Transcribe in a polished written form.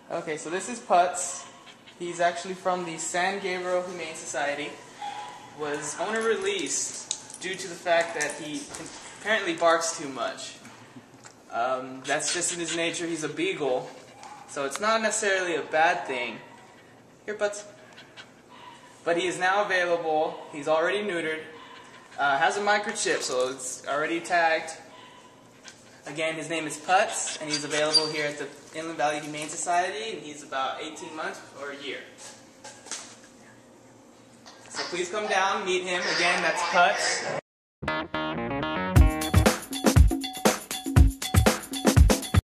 Okay, so this is Putz. He's actually from the San Gabriel Humane Society. Was owner released due to the fact that he apparently barks too much. That's just in his nature. He's a beagle, so it's not necessarily a bad thing. Here, Putz. But he is now available. He's already neutered. Has a microchip, so it's already tagged. Again, his name is Putz, and he's available here at the Inland Valley Humane Society, and he's about 18 months or a year. So please come down, meet him. Again, that's Putz.